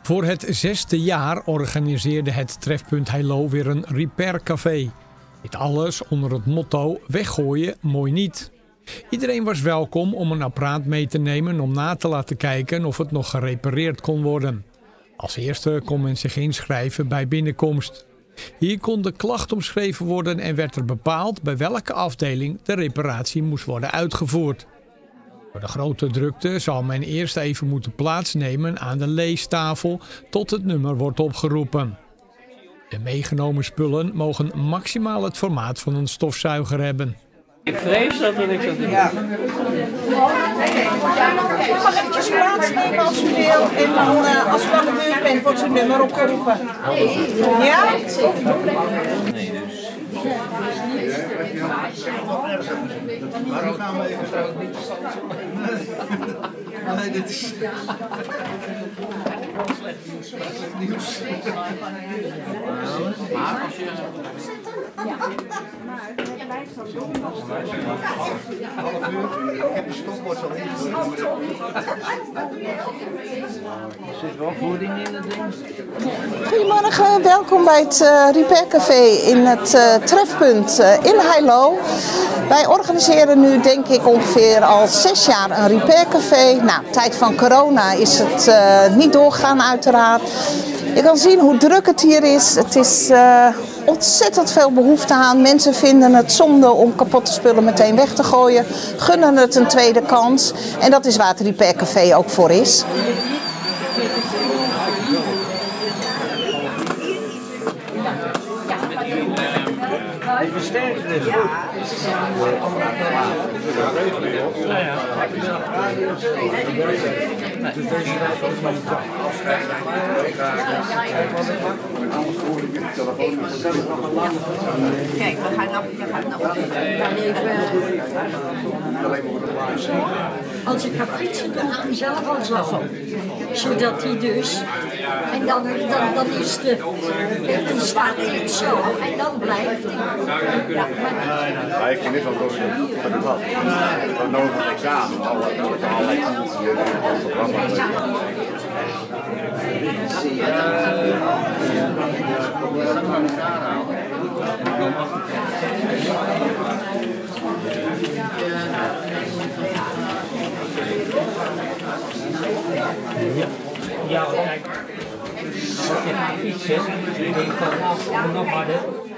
Voor het 6e jaar organiseerde het Trefpunt Heilo weer een repaircafé. Dit alles onder het motto weggooien mooi niet. Iedereen was welkom om een apparaat mee te nemen om na te laten kijken of het nog gerepareerd kon worden. Als eerste kon men zich inschrijven bij binnenkomst. Hier kon de klacht omschreven worden en werd er bepaald bij welke afdeling de reparatie moest worden uitgevoerd. Door de grote drukte zal men eerst even moeten plaatsnemen aan de leestafel tot het nummer wordt opgeroepen. De meegenomen spullen mogen maximaal het formaat van een stofzuiger hebben. Ik vrees dat er niks aan doen. Ja. U mag eventjes plaatsnemen als u wilt en dan als u aan de beurt bent wordt uw nummer opgeroepen. Ja? Nee, dus. Waarom gaan we even trouwens niet de stand zo? Nee, dit is slecht nieuws. Maar als je... Half uur. Ik heb de stopwatch al ingezet. Er zit wel voeding in het ding. Goedemorgen, welkom bij het Repaircafé in het Trefpunt in Heilo. Wij organiseren nu denk ik ongeveer al 6 jaar een repaircafé. Nou, tijd van corona is het niet doorgegaan uiteraard. Je kan zien hoe druk het hier is. Het is ontzettend veel behoefte aan. Mensen vinden het zonde om kapotte spullen meteen weg te gooien. Gunnen het een tweede kans. En dat is waar het Repaircafé ook voor is. Die versterker is goed. Dus deze rijdt ook maar niet Kijk, we gaan nog even. Als ik ga fietsen, dan gaat hij zelf al slag op. Zodat hij dus. En dan is dan staat hij het zo. En dan blijft hij. Ja, Maar ik vind dit wel door het had. Dan nodig het examen. Allerlei tools die het programma Ja, kijk. Als je gaat fietsen, denk ik van, nog harder.